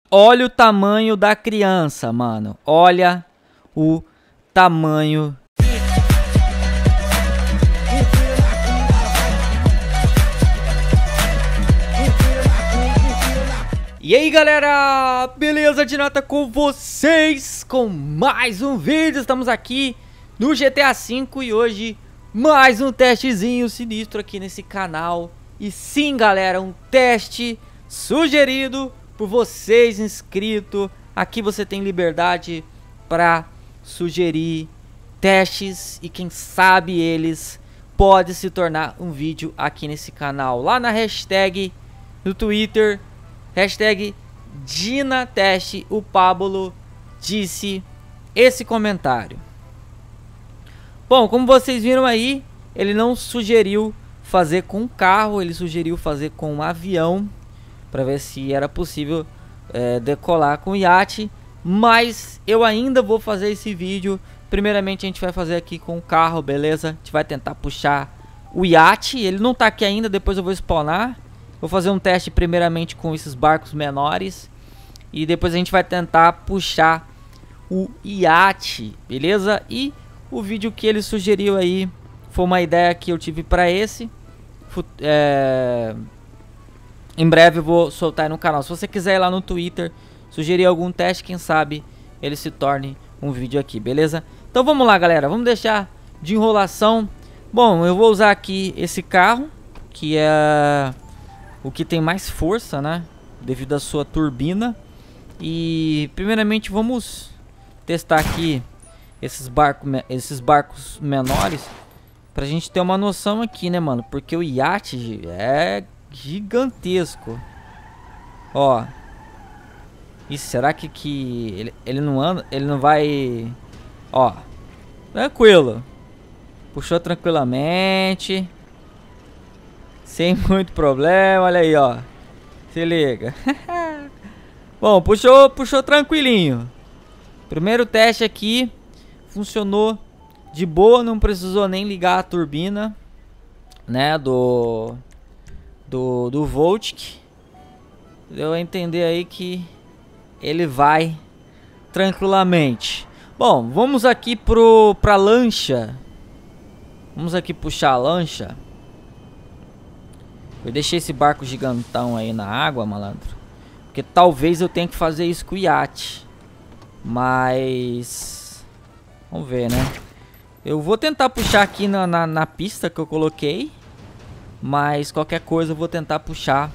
Olha o tamanho da criança, mano. Olha o tamanho. E aí, galera, beleza de nota com vocês? Com mais um vídeo, estamos aqui no GTA V e hoje mais um testezinho sinistro aqui nesse canal. E sim, galera, um teste sugerido por vocês inscritos. Aqui você tem liberdade para sugerir testes e quem sabe eles pode se tornar um vídeo aqui nesse canal. Lá na hashtag no Twitter, hashtag DinaTeste, o Pablo disse esse comentário. Bom, como vocês viram aí, ele não sugeriu fazer com carro, ele sugeriu fazer com um avião, para ver se era possível decolar com iate. Mas eu ainda vou fazer esse vídeo. Primeiramente a gente vai fazer aqui com o carro, beleza? A gente vai tentar puxar o iate, ele não tá aqui ainda, depois eu vou spawnar. Vou fazer um teste primeiramente com esses barcos menores e depois a gente vai tentar puxar o iate, beleza? E o vídeo que ele sugeriu aí foi uma ideia que eu tive para esse. Em breve eu vou soltar aí no canal. Se você quiser ir lá no Twitter, sugerir algum teste, quem sabe ele se torne um vídeo aqui, beleza? Então vamos lá, galera, vamos deixar de enrolação. Bom, eu vou usar aqui esse carro, que é o que tem mais força, né, devido à sua turbina. E primeiramente vamos testar aqui esses barcos menores, pra gente ter uma noção aqui, né, mano, porque o iate é gigantesco. Ó, e será que ele não anda, ele não vai, ó, tranquilo, puxou tranquilamente, sem muito problema, olha aí, ó. Se liga. Bom, puxou tranquilinho. Primeiro teste aqui funcionou de boa, não precisou nem ligar a turbina, né, do Voltic. Deu a entender aí que ele vai tranquilamente. Bom, vamos aqui pra lancha. Vamos aqui puxar a lancha. Eu deixei esse barco gigantão aí na água, malandro, porque talvez eu tenha que fazer isso com o iate. Mas vamos ver, né? Eu vou tentar puxar aqui na pista que eu coloquei, mas qualquer coisa eu vou tentar puxar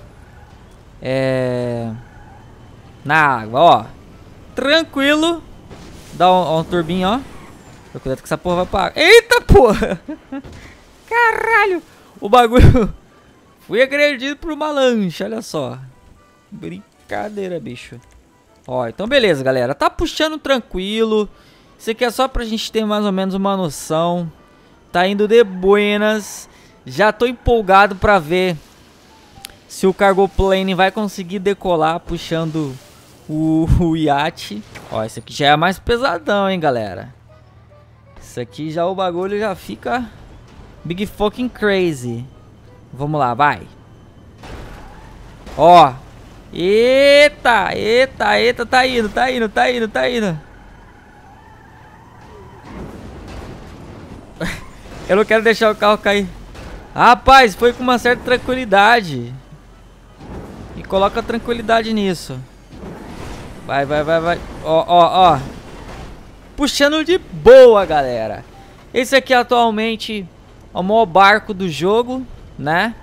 na água, ó. Tranquilo. Dá um turbinho, ó. Cuidado que essa porra vai pra água. Eita porra! Caralho! O bagulho... Fui agredido por uma lancha, olha só. Brincadeira, bicho. Ó, então beleza, galera. Tá puxando tranquilo. Isso aqui é só pra gente ter mais ou menos uma noção. Tá indo de buenas. Já tô empolgado pra ver se o cargo plane vai conseguir decolar puxando o iate. Ó, esse aqui já é mais pesadão, hein, galera. Isso aqui já o bagulho já fica big fucking crazy. Vamos lá, vai. Ó. Eita, eita, eita, tá indo. Eu não quero deixar o carro cair. Rapaz, foi com uma certa tranquilidade. E coloca tranquilidade nisso. Vai. Ó. Puxando de boa, galera. Esse aqui atualmente é o maior barco do jogo, né?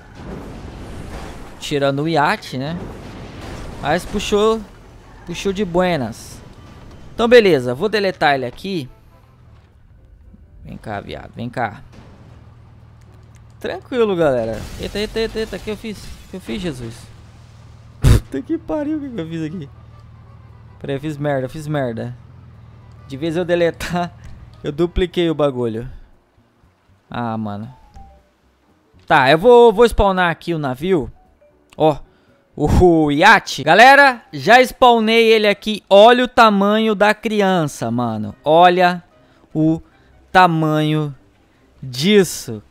Tirando o iate, né? Mas puxou de buenas. Então beleza, vou deletar ele aqui. Vem cá, viado, vem cá. Tranquilo, galera. Eita, que eu fiz, Jesus. Puta que pariu, o que eu fiz aqui? Peraí, eu fiz merda. De vez eu deletar, eu dupliquei o bagulho. Ah, mano. Tá, eu vou spawnar aqui o navio. Ó, o iate. Galera, já spawnei ele aqui. Olha o tamanho da criança, mano. Olha o tamanho disso.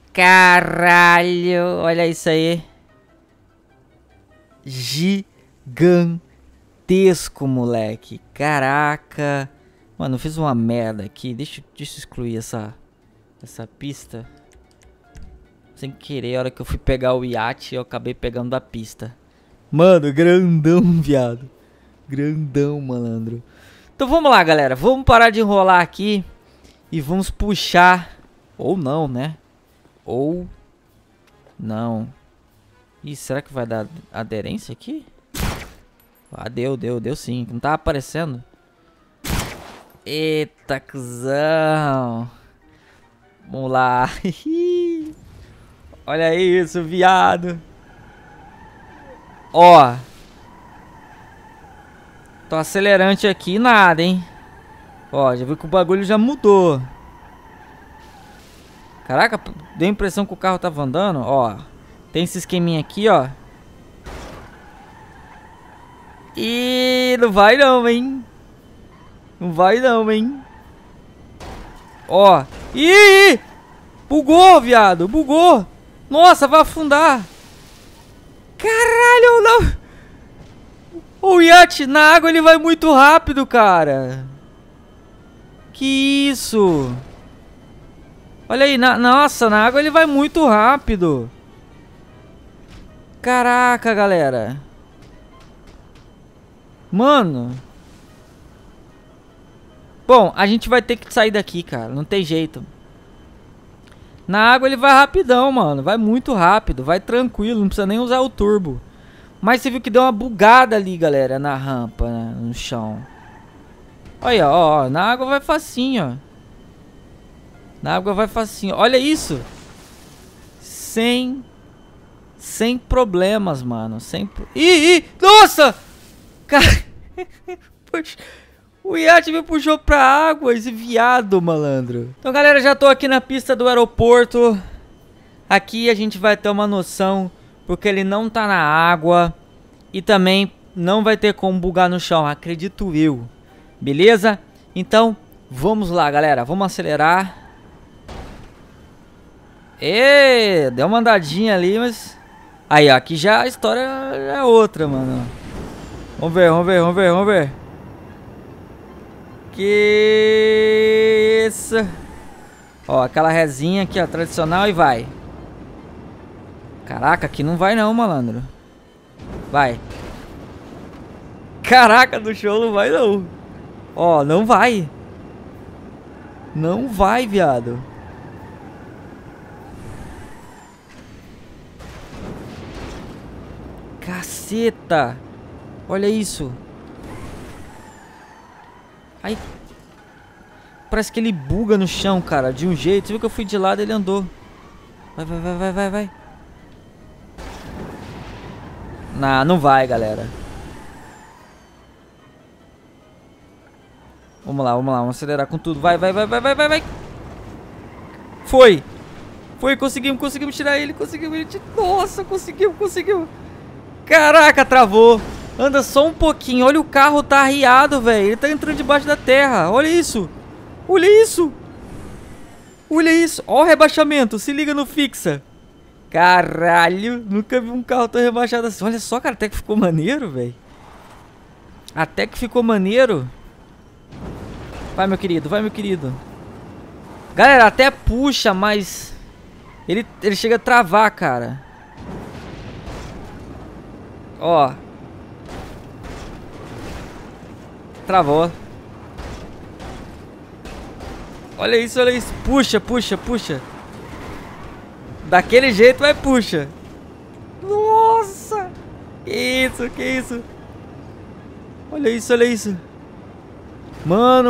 Caralho, olha isso aí. Gigantesco. gigantesco, moleque. Caraca. Mano, eu fiz uma merda aqui. Deixa eu excluir essa pista. Sem querer, a hora que eu fui pegar o iate, eu acabei pegando da pista. Mano, grandão, viado. Grandão, malandro. Então vamos lá, galera. Vamos parar de enrolar aqui. E vamos puxar. Ou não, né? Ou não. Ih, será que vai dar aderência aqui? Ah, deu sim. Não tá aparecendo. Eita, cuzão. Vamos lá. Olha isso, viado. Ó. Tô acelerante aqui, nada, hein. Ó, já viu que o bagulho já mudou. Caraca, deu a impressão que o carro tava andando. Ó, tem esse esqueminha aqui, ó. Ih, não vai não, hein. Não vai não, hein. Ó. Ih! Bugou, viado. Bugou. Nossa, vai afundar. Caralho, não. O iate na água, ele vai muito rápido, cara. Que isso? Olha aí, nossa, na água ele vai muito rápido. Caraca, galera. Mano. Bom, a gente vai ter que sair daqui, cara. Não tem jeito. Na água ele vai rapidão, mano. Vai muito rápido. Vai tranquilo. Não precisa nem usar o turbo. Mas você viu que deu uma bugada ali, galera. Na rampa, né, no chão. Olha, ó. Na água vai facinho, ó. Na água vai facinho. Olha isso. Sem problemas, mano. Ih! Nossa! Cara... Poxa... O iate me puxou pra água, esse viado, malandro. Então, galera, já tô aqui na pista do aeroporto. Aqui a gente vai ter uma noção, porque ele não tá na água. E também não vai ter como bugar no chão, acredito eu. Beleza? Então, vamos lá, galera. Vamos acelerar. Deu uma andadinha ali, mas... Aí, ó, aqui já a história é outra, mano. Vamos ver. Que isso. Ó, aquela resinha aqui, ó, tradicional e vai. Caraca, aqui não vai não, malandro. Vai. Caraca, do show não vai não. Ó, não vai. Não vai, viado. Caceta. Olha isso. Aí, parece que ele buga no chão, cara, de um jeito. Você viu que eu fui de lado e ele andou. Vai. Não vai, galera. Vamos lá, vamos acelerar com tudo. Vai. Foi, conseguimos tirar ele. Nossa, conseguimos. Caraca, travou. Anda só um pouquinho. Olha, o carro tá arriado, velho. Ele tá entrando debaixo da terra. Olha isso. Olha isso. Ó o rebaixamento. Se liga no fixa. Caralho. Nunca vi um carro tão rebaixado assim. Olha só, cara. Até que ficou maneiro, velho. Vai, meu querido. Galera, até puxa, mas... Ele chega a travar, cara. Ó. Travou. Olha isso. Puxa. Daquele jeito vai, puxa. Nossa. Que isso. Olha isso. Mano.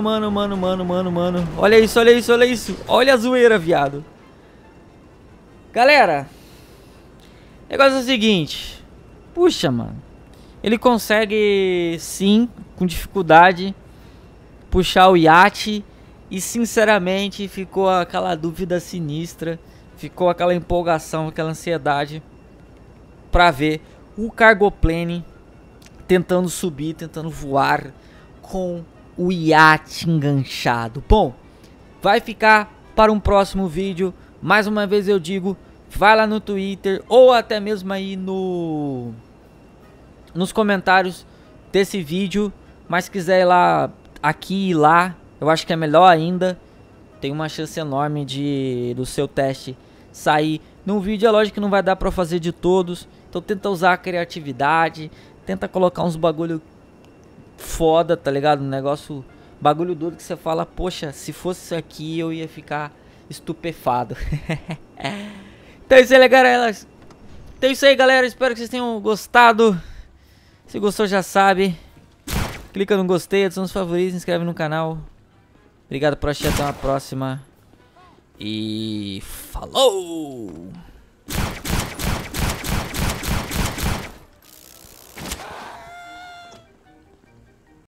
Olha isso. Olha a zoeira, viado. Galera, o negócio é o seguinte. Puxa, mano. Ele consegue, sim, com dificuldade, puxar o iate. E, sinceramente, ficou aquela dúvida sinistra. Ficou aquela empolgação, aquela ansiedade pra ver o Cargoplane tentando subir, tentando voar com o iate enganchado. Bom, vai ficar para um próximo vídeo. Mais uma vez eu digo, vai lá no Twitter ou até mesmo aí nos comentários. desse vídeo. Mas se quiser ir lá, aqui e lá, eu acho que é melhor ainda. Tem uma chance enorme do seu teste sair num vídeo. É lógico que não vai dar pra fazer de todos. Então tenta usar a criatividade. Tenta colocar uns bagulho foda, tá ligado? Um negócio, bagulho doido que você fala, poxa, se fosse isso aqui eu ia ficar estupefado. Então é isso aí, galera. Então é isso aí, galera. Espero que vocês tenham gostado. Se gostou, já sabe. Clica no gostei, adiciona os favoritos, se inscreve no canal. Obrigado por assistir, até uma próxima. E falou!